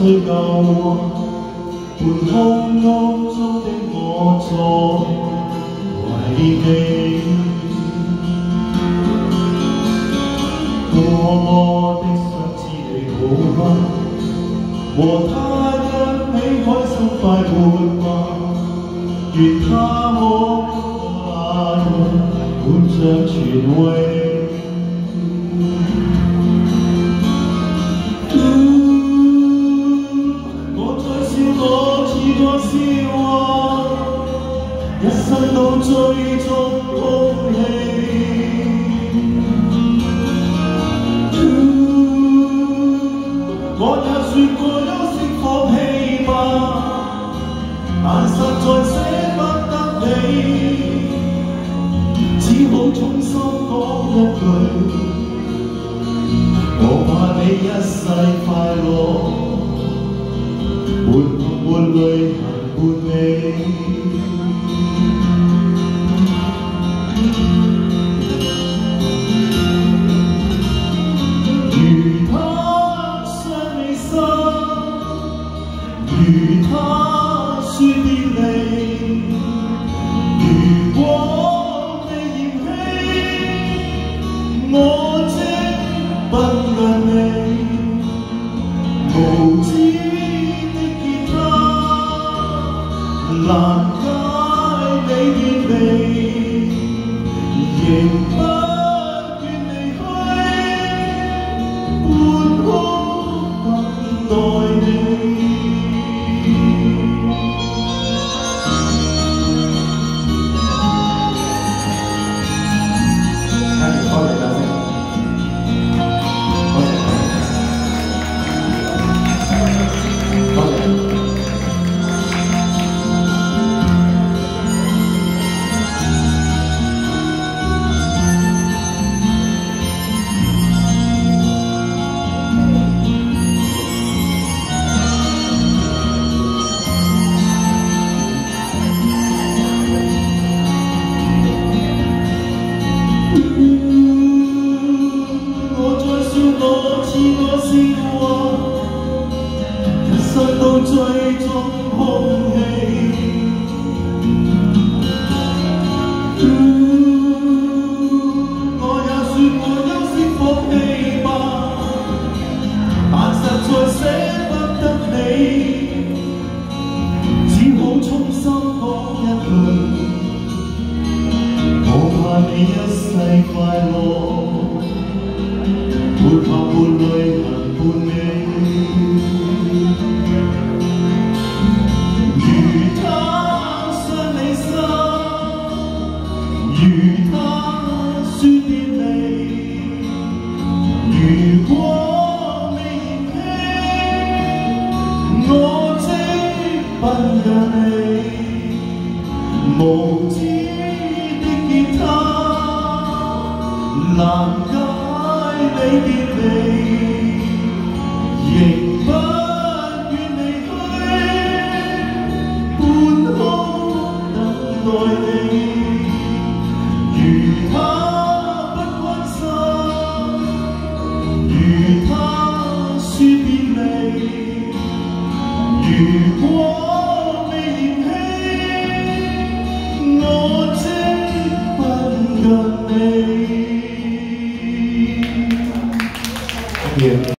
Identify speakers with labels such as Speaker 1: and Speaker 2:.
Speaker 1: 最舊半空屋中的我作為你，多麼的想知你好嗎？和他一起開心快活嗎？願他可那日活着全榮。 我笑話，一生都追蹤空氣。我也說過休息放棄吧，但實在捨不得你，只好衷心講一句，我怕你一世快樂。 伴伴淚行伴你，如他傷你心，如他說別離，如果你嫌棄，我即不讓你無知。 難解你別離，仍不願離去，半空等待你。多謝大家。 都追蹤空氣，我也說過休息放棄吧，但實在捨不得你，只好衷心講一句，我怕你一世快樂，沒怕伴淚行伴你。 如他說別離，如果你嫌棄，我即不讓你無知的吉他，難解你別離，仍不願離去，半空等待你。 如他不關心，如他說別離，如果未嫌棄，我即不讓你。